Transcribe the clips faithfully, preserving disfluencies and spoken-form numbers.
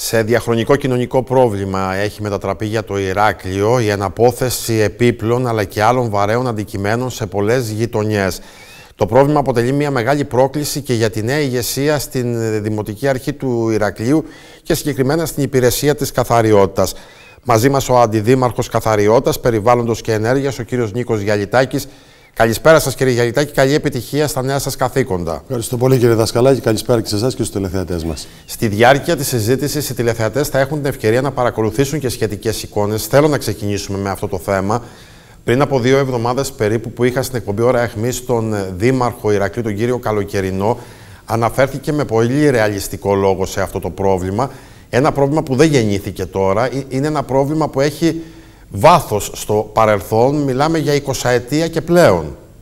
Σε διαχρονικό κοινωνικό πρόβλημα έχει μετατραπεί για το Ηράκλειο η εναπόθεση επίπλων αλλά και άλλων βαρέων αντικειμένων σε πολλές γειτονιές. Το πρόβλημα αποτελεί μια μεγάλη πρόκληση και για τη νέα ηγεσία στην Δημοτική Αρχή του Ηρακλείου και συγκεκριμένα στην υπηρεσία της καθαριότητας. Μαζί μας ο Αντιδήμαρχος Καθαριότητας, Περιβάλλοντος και Ενέργειας, ο κύριος Νίκος Γιαλιτάκης. Καλησπέρα σας, κύριε Γιαλιτάκη, καλή επιτυχία στα νέα σας καθήκοντα. Ευχαριστώ πολύ, κύριε Δασκαλάκη, καλησπέρα και σε εσάς και στους τηλεθεατές μας. Στη διάρκεια της συζήτησης, οι τηλεθεατές θα έχουν την ευκαιρία να παρακολουθήσουν και σχετικές εικόνες. Θέλω να ξεκινήσουμε με αυτό το θέμα. Πριν από δύο εβδομάδες περίπου που είχα στην εκπομπή Ώρα Αιχμής τον Δήμαρχο Ηρακλείου, τον κύριο Καλοκαιρινό, αναφέρθηκε με πολύ ρεαλιστικό λόγο σε αυτό το πρόβλημα. Ένα πρόβλημα που δεν γεννήθηκε τώρα, είναι ένα πρόβλημα που έχει βάθος στο παρελθόν, μιλάμε για εικοσαετία και πλέον.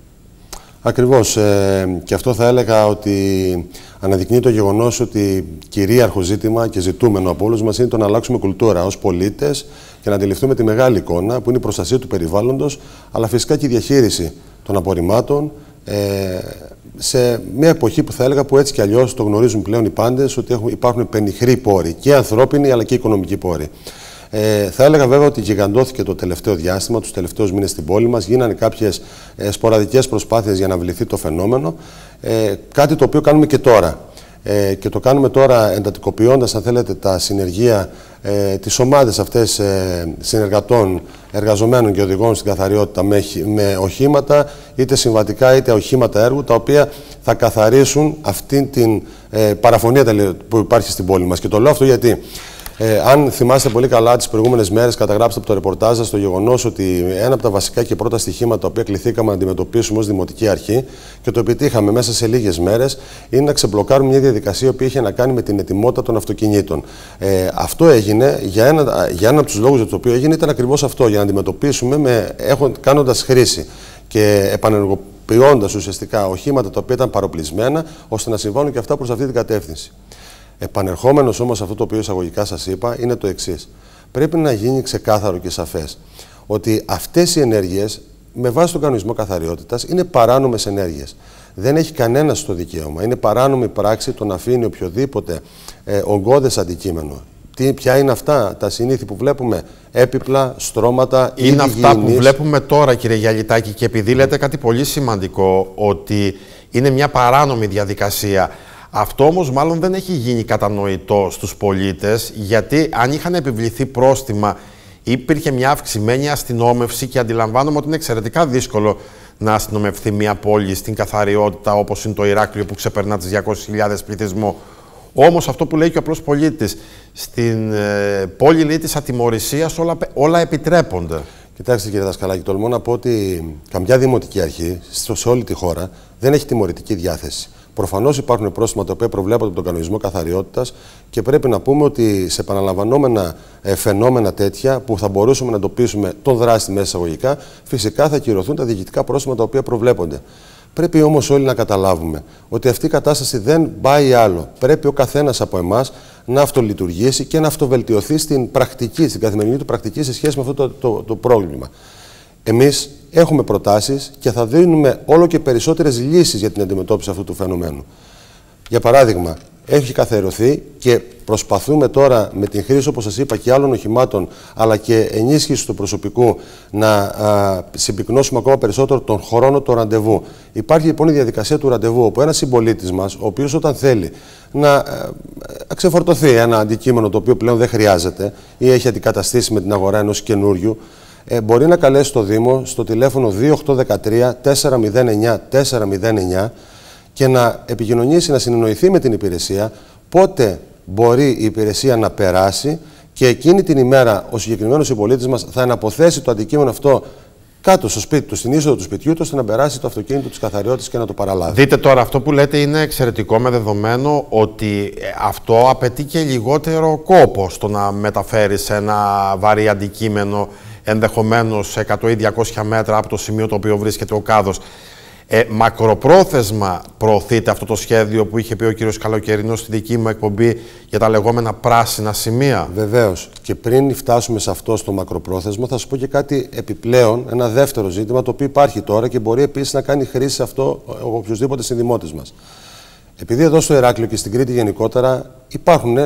Ακριβώς. Ε, και αυτό θα έλεγα ότι αναδεικνύει το γεγονός ότι κυρίαρχο ζήτημα και ζητούμενο από όλους μας είναι το να αλλάξουμε κουλτούρα ως πολίτες και να αντιληφθούμε τη μεγάλη εικόνα που είναι η προστασία του περιβάλλοντος, αλλά φυσικά και η διαχείριση των απορριμμάτων ε, σε μια εποχή που θα έλεγα που έτσι κι αλλιώς το γνωρίζουν πλέον οι πάντες ότι έχουν, υπάρχουν πενιχροί πόροι και ανθρώπινοι αλλά και οικονομικοί πόροι. Ε, θα έλεγα βέβαια ότι γιγαντώθηκε το τελευταίο διάστημα, τους τελευταίους μήνες στην πόλη μας. Γίνανε κάποιες ε, σποραδικές προσπάθειες για να βληθεί το φαινόμενο. Ε, κάτι το οποίο κάνουμε και τώρα. Ε, και το κάνουμε τώρα εντατικοποιώντας, αν θέλετε, τα συνεργεία, ε, τις ομάδες αυτές ε, συνεργατών, εργαζομένων και οδηγών στην καθαριότητα με, με οχήματα, είτε συμβατικά είτε οχήματα έργου, τα οποία θα καθαρίσουν αυτή την ε, παραφωνία που υπάρχει στην πόλη μας. Και το λέω αυτό γιατί Ε, αν θυμάστε πολύ καλά, τις προηγούμενες μέρες καταγράψτε από το ρεπορτάζ σας το γεγονός ότι ένα από τα βασικά και πρώτα στοιχήματα τα οποία κληθήκαμε να αντιμετωπίσουμε ως Δημοτική Αρχή και το επιτύχαμε μέσα σε λίγες μέρες είναι να ξεμπλοκάρουμε μια διαδικασία που είχε να κάνει με την ετοιμότητα των αυτοκινήτων. Ε, αυτό έγινε, για ένα, για ένα από τους λόγους για το οποίο έγινε ήταν ακριβώς αυτό, για να αντιμετωπίσουμε με, κάνοντας χρήση και επανενεργοποιώντας ουσιαστικά οχήματα τα οποία ήταν παροπλισμένα, ώστε να συμβάλλουν και αυτά προς αυτή την κατεύθυνση. Επανερχόμενος όμως αυτό το οποίο εισαγωγικά σας είπα είναι το εξής. Πρέπει να γίνει ξεκάθαρο και σαφές ότι αυτές οι ενέργειες με βάση τον κανονισμό καθαριότητας είναι παράνομες ενέργειες. Δεν έχει κανένας το δικαίωμα. Είναι παράνομη πράξη το να αφήνει οποιοδήποτε ε, ογκώδες αντικείμενο. Τι, ποια είναι αυτά τα συνήθη που βλέπουμε, έπιπλα, στρώματα, είναι είδη αυτά γηινής. Που βλέπουμε τώρα, κύριε Γιαλιτάκη, και επειδή λέτε κάτι πολύ σημαντικό, ότι είναι μια παράνομη διαδικασία. Αυτό όμως μάλλον δεν έχει γίνει κατανοητό στους πολίτες, γιατί αν είχαν επιβληθεί πρόστιμα υπήρχε μια αυξημένη αστυνόμευση και αντιλαμβάνομαι ότι είναι εξαιρετικά δύσκολο να αστυνομευθεί μια πόλη στην καθαριότητα όπως είναι το Ηράκλειο που ξεπερνά τις διακόσιες χιλιάδες πληθυσμό. Όμως αυτό που λέει και ο απλός πολίτης, στην ε, πόλη λέει της ατιμωρησίας όλα, όλα επιτρέπονται. Κοιτάξτε, κύριε Δασκαλάκη, τολμώ να πω ότι καμιά δημοτική αρχή σε όλη τη χώρα δεν έχει τιμωρητική διάθεση. Προφανώς υπάρχουν πρόστιμα τα οποία προβλέπονται από τον κανονισμό καθαριότητας και πρέπει να πούμε ότι σε επαναλαμβανόμενα ε, φαινόμενα τέτοια που θα μπορούσαμε να εντοπίσουμε τον δράστη μέσα εισαγωγικά, φυσικά θα ακυρωθούν τα διοικητικά πρόστιμα τα οποία προβλέπονται. Πρέπει όμως όλοι να καταλάβουμε ότι αυτή η κατάσταση δεν πάει άλλο. Πρέπει ο καθένας από εμάς να αυτολειτουργήσει και να αυτοβελτιωθεί στην πρακτική, στην καθημερινή του πρακτική σε σχέση με αυτό το, το, το πρόβλημα. Εμείς έχουμε προτάσεις και θα δίνουμε όλο και περισσότερες λύσεις για την αντιμετώπιση αυτού του φαινομένου. Για παράδειγμα, έχει καθιερωθεί και προσπαθούμε τώρα με την χρήση, όπως σας είπα, και άλλων οχημάτων, αλλά και ενίσχυση του προσωπικού, να α, συμπυκνώσουμε ακόμα περισσότερο τον χρόνο του ραντεβού. Υπάρχει λοιπόν η διαδικασία του ραντεβού, όπου ένας συμπολίτης μας, ο οποίος όταν θέλει να α, ξεφορτωθεί ένα αντικείμενο το οποίο πλέον δεν χρειάζεται ή έχει αντικαταστήσει με την αγορά ενός καινούριου, Ε, μπορεί να καλέσει το Δήμο στο τηλέφωνο δύο οκτώ ένα τρία τέσσερα μηδέν εννιά τέσσερα μηδέν εννιά και να επικοινωνήσει, να συνεννοηθεί με την υπηρεσία πότε μπορεί η υπηρεσία να περάσει και εκείνη την ημέρα ο συγκεκριμένος συμπολίτης μας θα αναποθέσει το αντικείμενο αυτό κάτω στο σπίτι του, στην είσοδο του σπιτιού του, ώστε να περάσει το αυτοκίνητο της καθαριότητας και να το παραλάβει. Δείτε τώρα, αυτό που λέτε είναι εξαιρετικό με δεδομένο ότι αυτό απαιτεί και λιγότερο κόπο στο να μεταφέρεις ένα βαρύ αντικείμενο ενδεχομένως εκατό ή διακόσια μέτρα από το σημείο το οποίο βρίσκεται ο κάδος. Ε, μακροπρόθεσμα προωθείται αυτό το σχέδιο που είχε πει ο κύριος Καλοκαιρινός στη δική μου εκπομπή για τα λεγόμενα πράσινα σημεία. Βεβαίως. Και πριν φτάσουμε σε αυτό στο μακροπρόθεσμο, θα σας πω και κάτι επιπλέον, ένα δεύτερο ζήτημα το οποίο υπάρχει τώρα και μπορεί επίσης να κάνει χρήση σε αυτό ο οποιοσδήποτε συνδημότης μας. Επειδή εδώ στο Ηράκλειο και στην Κρήτη γενικότερα υπάρχουν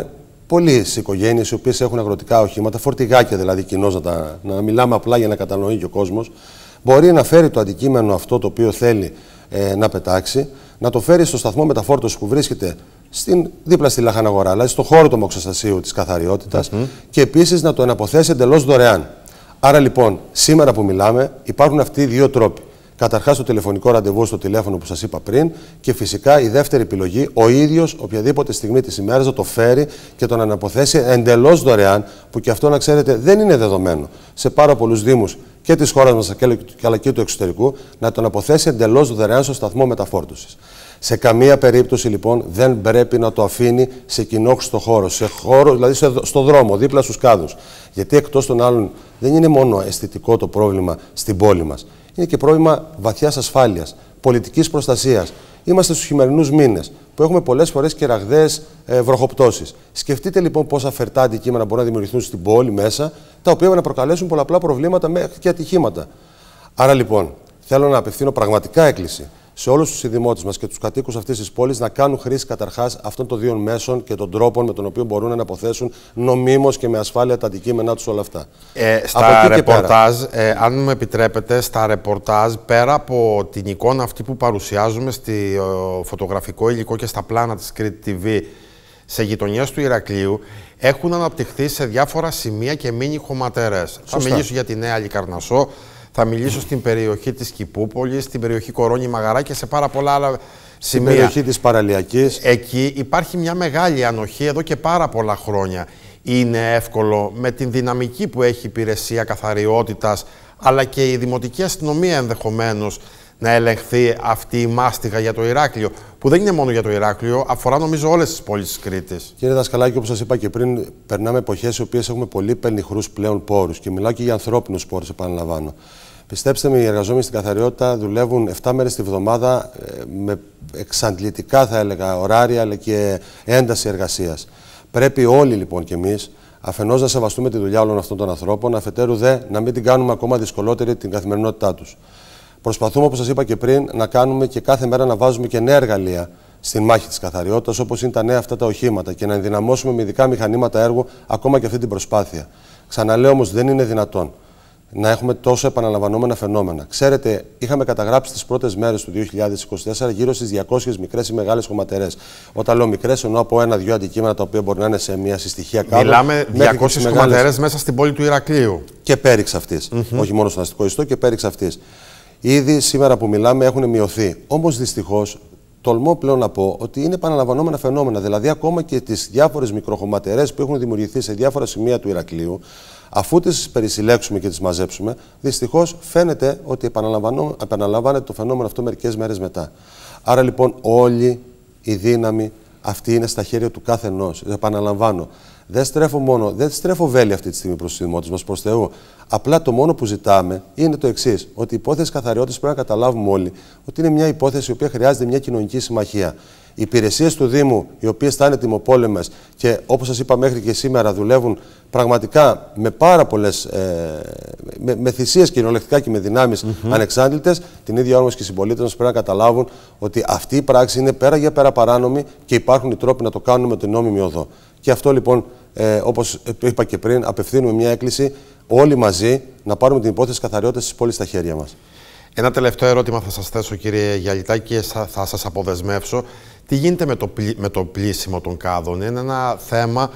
πολλές οικογένειες οι οποίες έχουν αγροτικά οχήματα, φορτηγάκια δηλαδή κοινώς, να, τα, να μιλάμε απλά για να κατανοεί και ο κόσμος, μπορεί να φέρει το αντικείμενο αυτό το οποίο θέλει ε, να πετάξει, να το φέρει στο σταθμό μεταφόρτωσης που βρίσκεται στην, δίπλα στη λαχαναγορά, δηλαδή στον χώρο του αμαξοστασίου της καθαριότητας, mm-hmm. και επίσης να το εναποθέσει εντελώς δωρεάν. Άρα λοιπόν, σήμερα που μιλάμε, υπάρχουν αυτοί οι δύο τρόποι. Καταρχάς το τηλεφωνικό ραντεβού στο τηλέφωνο που σας είπα πριν, και φυσικά η δεύτερη επιλογή, ο ίδιος οποιαδήποτε στιγμή της ημέρας να το φέρει και τον αναποθέσει εντελώς δωρεάν, που και αυτό να ξέρετε δεν είναι δεδομένο σε πάρα πολλούς δήμους και της χώρας μας αλλά και του εξωτερικού, να τον αποθέσει εντελώς δωρεάν στο σταθμό μεταφόρτωσης. Σε καμία περίπτωση λοιπόν δεν πρέπει να το αφήνει σε κοινόχρηστο χώρο, σε χώρο, δηλαδή στο δρόμο, δίπλα στους κάδους. Γιατί εκτός των άλλων δεν είναι μόνο αισθητικό το πρόβλημα στην πόλη μας. Είναι και πρόβλημα βαθιάς ασφάλειας, πολιτικής προστασίας. Είμαστε στους χειμερινούς μήνες που έχουμε πολλές φορές και ραγδαίες ε, βροχοπτώσεις. Σκεφτείτε λοιπόν πόσα φερτά αντικείμενα μπορούν να δημιουργηθούν στην πόλη μέσα, τα οποία να προκαλέσουν πολλαπλά προβλήματα μέχρι και ατυχήματα. Άρα λοιπόν θέλω να απευθύνω πραγματικά έκκληση σε όλους τους ειδημότες μας και τους κατοίκους αυτής της πόλης να κάνουν χρήση καταρχάς αυτών των δύο μέσων και των τρόπων με τον οποίο μπορούν να αποθέσουν νομίμως και με ασφάλεια τα αντικείμενά τους όλα αυτά. Ε, στα ρεπορτάζ, ε, αν μου επιτρέπετε, στα ρεπορτάζ, πέρα από την εικόνα αυτή που παρουσιάζουμε στη ο, φωτογραφικό υλικό και στα πλάνα της Κρήτη τι βι, σε γειτονιές του Ηρακλείου, έχουν αναπτυχθεί σε διάφορα σημεία και μίνι χωματερές. Θα μιλήσω για τη Νέα Λικαρνασσό, θα μιλήσω στην περιοχή της Κηπούπολης, στην περιοχή Κορώνη Μαγαρά και σε πάρα πολλά άλλα σημεία. Στην περιοχή της Παραλιακής. Εκεί υπάρχει μια μεγάλη ανοχή εδώ και πάρα πολλά χρόνια. Είναι εύκολο με την δυναμική που έχει η υπηρεσία καθαριότητας, αλλά και η δημοτική αστυνομία ενδεχομένως, να ελεγχθεί αυτή η μάστιγα για το Ηράκλειο, που δεν είναι μόνο για το Ηράκλειο, αφορά νομίζω όλες τις πόλεις της Κρήτης. Κύριε Δασκαλάκη, όπως σας είπα και πριν, περνάμε εποχές οι οποίες έχουμε πολύ πενιχρούς πλέον πόρους και μιλάω και για ανθρώπινους πόρους, επαναλαμβάνω. Πιστέψτε με, οι εργαζόμενοι στην καθαριότητα δουλεύουν επτά μέρες τη βδομάδα με εξαντλητικά, θα έλεγα, ωράρια αλλά και ένταση εργασίας. Πρέπει όλοι λοιπόν κι εμείς αφενός να σεβαστούμε τη δουλειά όλων αυτών των ανθρώπων, αφετέρου δε να μην την κάνουμε ακόμα δυσκολότερη την καθημερινότητά τους. Προσπαθούμε, όπως σας είπα και πριν, να κάνουμε και κάθε μέρα να βάζουμε και νέα εργαλεία στην μάχη της καθαριότητας, όπως είναι τα νέα αυτά τα οχήματα, και να ενδυναμώσουμε με ειδικά μηχανήματα έργου ακόμα και αυτή την προσπάθεια. Ξαναλέω όμως, δεν είναι δυνατόν να έχουμε τόσο επαναλαμβανόμενα φαινόμενα. Ξέρετε, είχαμε καταγράψει τις πρώτες μέρες του δύο χιλιάδες είκοσι τέσσερα γύρω στις διακόσιες μικρές ή μεγάλες χωματερές. Όταν λέω μικρές, εννοώ από ένα-δυο αντικείμενα τα οποία μπορεί να είναι σε μια συστοιχεία κάτω. Μιλάμε διακόσιες χωματερές μέσα στην πόλη του Ηρακλείου. Και πέριξ αυτής. Mm-hmm. Όχι μόνο στον αστικό ιστό, και πέριξ αυτής. Ήδη σήμερα που μιλάμε έχουν μειωθεί. Όμως δυστυχώς τολμώ πλέον να πω ότι είναι επαναλαμβανόμενα φαινόμενα. Δηλαδή, ακόμα και τις διάφορες μικροχωματερές που έχουν δημιουργηθεί σε διάφορα σημεία του Ηρακλείου, αφού τις περισυλλέξουμε και τις μαζέψουμε, δυστυχώς φαίνεται ότι επαναλαμβάνεται το φαινόμενο αυτό μερικές μέρες μετά. Άρα λοιπόν, όλη η δύναμη αυτή είναι στα χέρια του κάθε ενός. Επαναλαμβάνω. Δεν στρέφω μόνο, δεν στρέφω βέλη αυτή τη στιγμή προς τους δημότες μας, προς Θεού. Απλά το μόνο που ζητάμε είναι το εξής: ότι η υπόθεση καθαριότητας πρέπει να καταλάβουμε όλοι ότι είναι μια υπόθεση η οποία χρειάζεται μια κοινωνική συμμαχία. Οι υπηρεσίες του Δήμου, οι οποίες θα είναι τιμοπόλεμες και όπως σας είπα μέχρι και σήμερα δουλεύουν πραγματικά με πάρα πολλές ε, με, με θυσίες κυριολεκτικά και με δυνάμεις mm-hmm. ανεξάντλητες, την ίδια ώρα όμως και οι συμπολίτες μας πρέπει να καταλάβουν ότι αυτή η πράξη είναι πέρα για πέρα παράνομη και υπάρχουν οι τρόποι να το κάνουν με την νόμιμη οδό. Και αυτό λοιπόν, ε, όπως είπα και πριν, απευθύνουμε μια έκκληση όλοι μαζί να πάρουμε την υπόθεση καθαριότητας της πόλης στα χέρια μας. Ένα τελευταίο ερώτημα θα σας θέσω, κύριε Γιαλιτάκη, και θα σας αποδεσμεύσω. Τι γίνεται με το, πλή, με το πλύσιμο των κάδων? Είναι ένα θέμα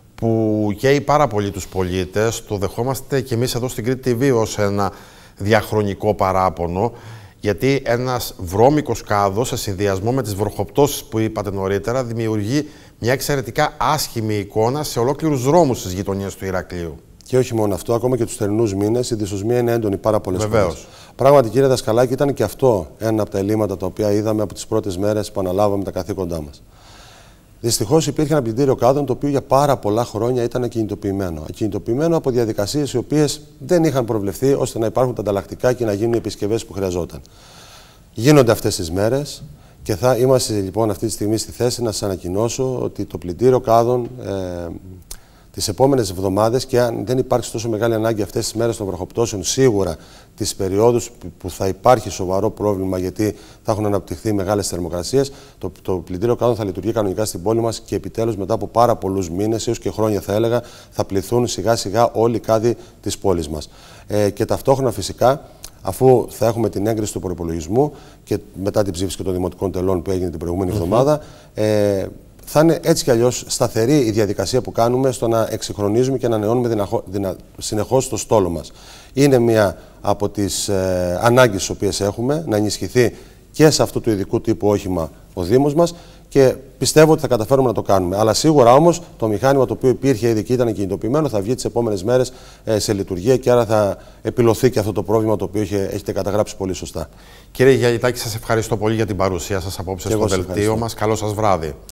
που καίει πάρα πολύ τους πολίτες. Το δεχόμαστε και εμείς εδώ στην Κρήτη τι βι ως ένα διαχρονικό παράπονο. Γιατί ένας βρώμικος κάδος, σε συνδυασμό με τις βροχοπτώσεις που είπατε νωρίτερα, δημιουργεί μια εξαιρετικά άσχημη εικόνα σε ολόκληρους δρόμους της γειτονιάς του Ηρακλείου. Και όχι μόνο αυτό, ακόμα και τους θερινούς μήνες η δυσοσμία είναι έντονη πάρα πολλές φορές. Πράγματι, κύριε Δασκαλάκη, ήταν και αυτό ένα από τα ελλείμματα τα οποία είδαμε από τις πρώτες μέρες που αναλάβαμε τα καθήκοντά μας. Δυστυχώς υπήρχε ένα πλυντήριο κάδων το οποίο για πάρα πολλά χρόνια ήταν ακινητοποιημένο. Ακινητοποιημένο από διαδικασίες οι οποίες δεν είχαν προβλεφθεί ώστε να υπάρχουν τα ανταλλακτικά και να γίνουν οι επισκευές που χρειαζόταν. Γίνονται αυτές τις μέρες και θα είμαστε λοιπόν αυτή τη στιγμή στη θέση να σας ανακοινώσω ότι το πλυντήριο κάδων. Ε, Τις επόμενες εβδομάδες, και αν δεν υπάρξει τόσο μεγάλη ανάγκη αυτές τις μέρες των βροχοπτώσεων, σίγουρα τις περιόδους που θα υπάρχει σοβαρό πρόβλημα, γιατί θα έχουν αναπτυχθεί μεγάλες θερμοκρασίες, το, το πλυντήριο κάδων θα λειτουργεί κανονικά στην πόλη μας και επιτέλους μετά από πάρα πολλούς μήνες, έως και χρόνια θα έλεγα, θα πληθούν σιγά σιγά όλοι οι κάδοι της πόλης μας. Ε, και ταυτόχρονα φυσικά, αφού θα έχουμε την έγκριση του προϋπολογισμού και μετά την ψήφιση και των δημοτικών τελών που έγινε την προηγούμενη mm-hmm. εβδομάδα, ε, θα είναι έτσι κι αλλιώς σταθερή η διαδικασία που κάνουμε στο να εξυγχρονίζουμε και να ανανεώνουμε δυναχο, δυνα, συνεχώς το στόλο μας. Είναι μία από τις ε, ανάγκες τις οποίες έχουμε, να ενισχυθεί και σε αυτού του ειδικού τύπου όχημα ο Δήμος μας, και πιστεύω ότι θα καταφέρουμε να το κάνουμε. Αλλά σίγουρα όμως το μηχάνημα το οποίο υπήρχε ήδη και ήταν κινητοποιημένο θα βγει τις επόμενες μέρες ε, σε λειτουργία, και άρα θα επιλωθεί και αυτό το πρόβλημα το οποίο είχε, έχετε καταγράψει πολύ σωστά. Κύριε Γιαλιτάκη, σας ευχαριστώ πολύ για την παρουσία σας απόψε στο δελτίο μας. Καλό σας βράδυ.